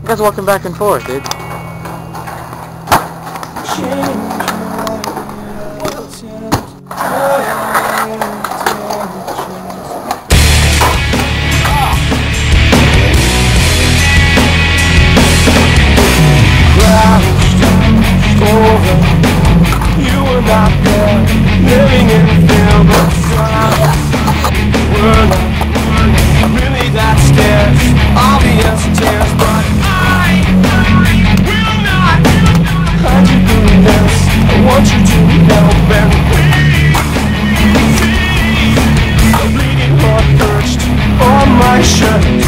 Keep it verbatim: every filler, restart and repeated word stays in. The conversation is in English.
You guys walking back and forth, dude. You were not there, living in fear, but we're not really that scared. Obvious tears, but I, I will not hide you doing this. I want you to help and please see the bleeding heart perched on my shirt.